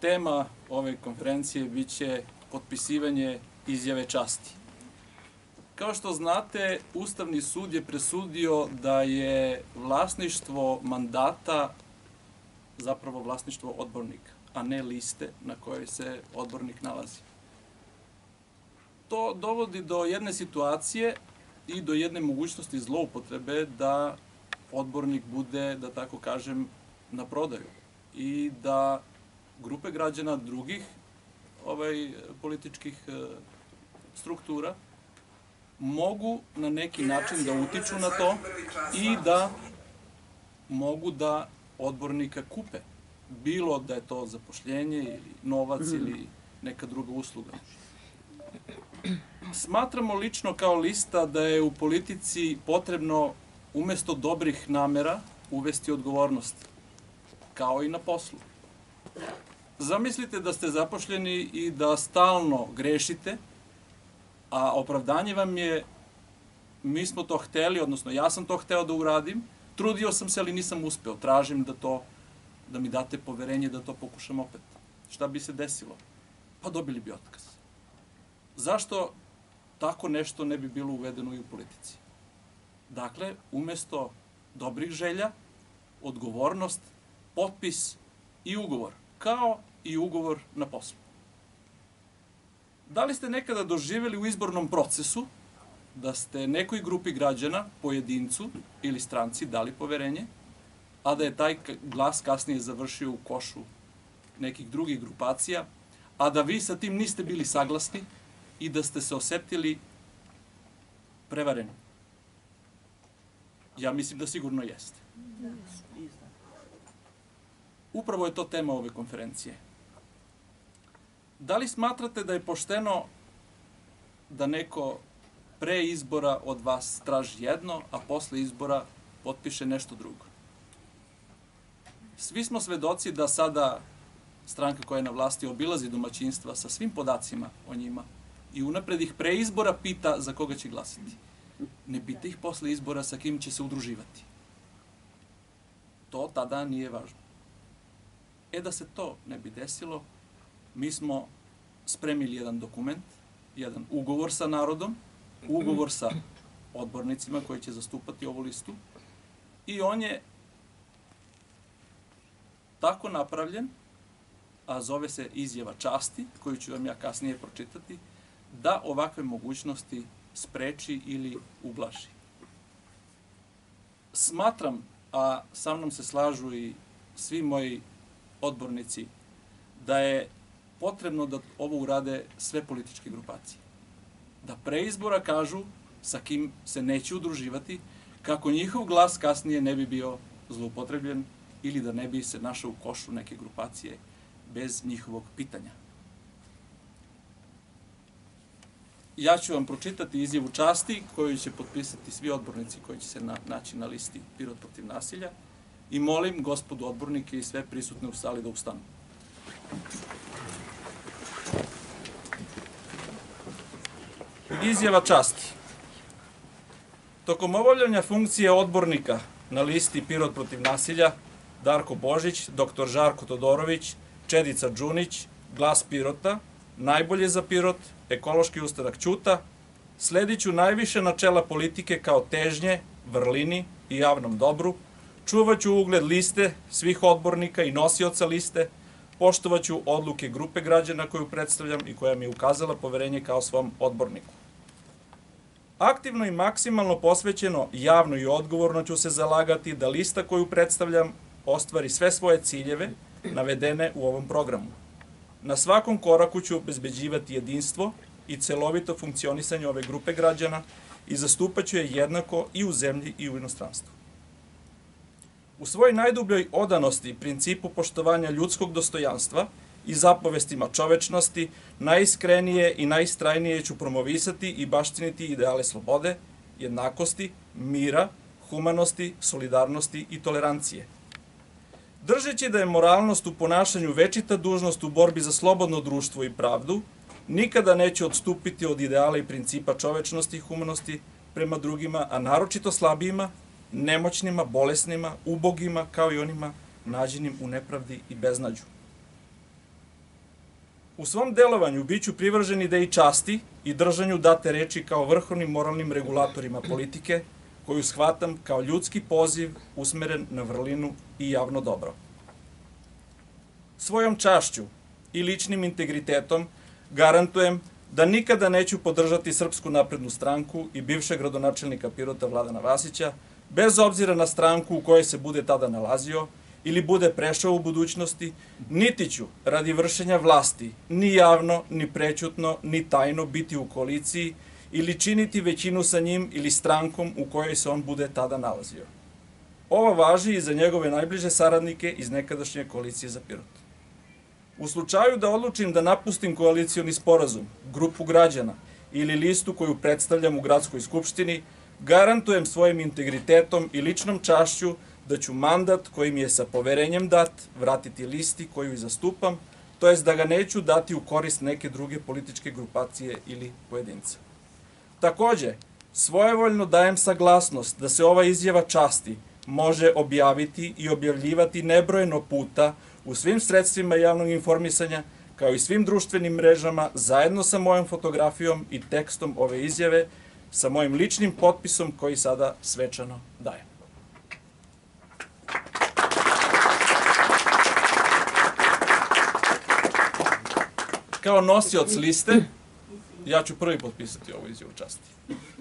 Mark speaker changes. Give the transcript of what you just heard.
Speaker 1: tema ove konferencije biće potpisivanje izjave časti. Kao što znate, Ustavni sud je presudio da je vlasništvo mandata zapravo vlasništvo odbornika, a ne liste na kojoj se odbornik nalazi. To dovodi do jedne situacije i do jedne mogućnosti zloupotrebe da odbornik bude, da tako kažem, na prodaju i da grupe građana drugih političkih struktura mogu na neki način da utiču na to i da mogu da odbornika kupe. Bilo da je to zapošljenje ili novac ili neka druga usluga. Smatramo lično kao lista da je u politici potrebno umesto dobrih namera uvesti odgovornost, kao i na poslu. Zamislite da ste zapošljeni i da stalno grešite, a opravdanje vam je mi smo to hteli, odnosno ja sam to hteo da uradim, trudio sam se, ali nisam uspeo, tražim da mi date poverenje da to pokušam opet. Šta bi se desilo? Pa dobili bi otkaz. Zašto tako nešto ne bi bilo uvedeno i u politici? Dakle, umesto dobrih želja, odgovornost, potpis i ugovor, kao i ugovor na poslu. Da li ste nekada doživjeli u izbornom procesu da ste nekoj grupi građana, pojedincu ili stranci dali poverenje, a da je taj glas kasnije završio u košu nekih drugih grupacija, a da vi sa tim niste bili saglasni i da ste se osetili prevareni? Ja mislim da sigurno jeste. Upravo je to tema ove konferencije. Da li smatrate da je pošteno da neko pre izbora od vas traži jedno, a posle izbora potpiše nešto drugo? Svi smo svedoci da sada stranka koja je na vlasti obilazi domaćinstva sa svim podacima o njima i unapred ih pre izbora pita za koga će glasiti. Ne pita ih posle izbora sa kim će se udruživati. To tada nije važno. Da se to ne bi desilo, mi smo spremili jedan dokument, jedan ugovor sa narodom, ugovor sa odbornicima koji će zastupati ovu listu i on je tako napravljen, a zove se izjava časti, koju ću vam ja kasnije pročitati, da ovakve mogućnosti spreči ili ublaži. Smatram, a sa mnom se slažu i svi moji odbornici, da je potrebno da ovo urade sve političke grupacije. Da pre izbora kažu sa kim se neće udruživati, kako njihov glas kasnije ne bi bio zloupotrebljen ili da ne bi se našao u košu neke grupacije bez njihovog pitanja. Ja ću vam pročitati izjavu časti koju će potpisati svi odbornici koji će se naći na listi Pirot protiv nasilja i molim gospodu odbornike i sve prisutne u sali da ustanu. Izjava časti. Tokom obavljanja funkcije odbornika na listi Pirot protiv nasilja Darko Božić, dr. Žarko Todorović, Čedica Đunić, Glas Pirota, Najbolje za Pirot, Ekološki ustanak Ćuta, slediću najviše načela politike kao težnje, vrlini i javnom dobru, čuvaću ugled liste, svih odbornika i nosioca liste, poštovaću odluke grupe građana koju predstavljam i koja mi je ukazala poverenje kao svom odborniku. Aktivno i maksimalno posvećeno, javno i odgovorno ću se zalagati da lista koju predstavljam ostvari sve svoje ciljeve navedene u ovom programu. Na svakom koraku ću obezbeđivati jedinstvo i celovito funkcionisanje ove grupe građana i zastupaću je jednako i u zemlji i u inostranstvu. U svojoj najdubljoj odanosti principu poštovanja ljudskog dostojanstva i zapovestima čovečnosti, najiskrenije i najistrajnije ću promovisati i baštiniti ideale slobode, jednakosti, mira, humanosti, solidarnosti i tolerancije. Držeći da je moralnost u ponašanju večita dužnost u borbi za slobodno društvo i pravdu, nikada neću odstupiti od ideala i principa čovečnosti i humanosti prema drugima, a naročito slabijima, nemoćnima, bolesnima, ubogima, kao i onima nađenim u nepravdi i beznađu. U svom delovanju biću privržen ideji časti i držanju date reči kao vrhovnim moralnim regulatorima politike, koju shvatam kao ljudski poziv usmeren na vrlinu i javno dobro. Svojom čašću i ličnim integritetom garantujem da nikada neću podržati Srpsku naprednu stranku i bivšeg gradonačelnika Pirota Vladana Vasića, bez obzira na stranku u kojoj se bude tada nalazio ili bude prešao u budućnosti, niti ću radi vršenja vlasti ni javno, ni prećutno, ni tajno biti u koaliciji ili činiti većinu sa njim ili strankom u kojoj se on bude tada nalazio. Ovo važi i za njegove najbliže saradnike iz nekadašnje koalicije za Pirot. U slučaju da odlučim da napustim koalicioni sporazum, grupu građana ili listu koju predstavljam u gradskoj skupštini, garantujem svojim integritetom i ličnom čašću da ću mandat koji mi je sa poverenjem dat vratiti listi koju i zastupam, to jest da ga neću dati u korist neke druge političke grupacije ili pojedinca. Takođe, svojevoljno dajem saglasnost da se ova izjava časti može objaviti i objavljivati nebrojeno puta u svim sredstvima javnog informisanja, kao i svim društvenim mrežama, zajedno sa mojom fotografijom i tekstom ove izjave, sa mojim ličnim potpisom koji sada svečano dajem. Kao nosioc liste, ja ću prvi potpisati ovu izjavu časti.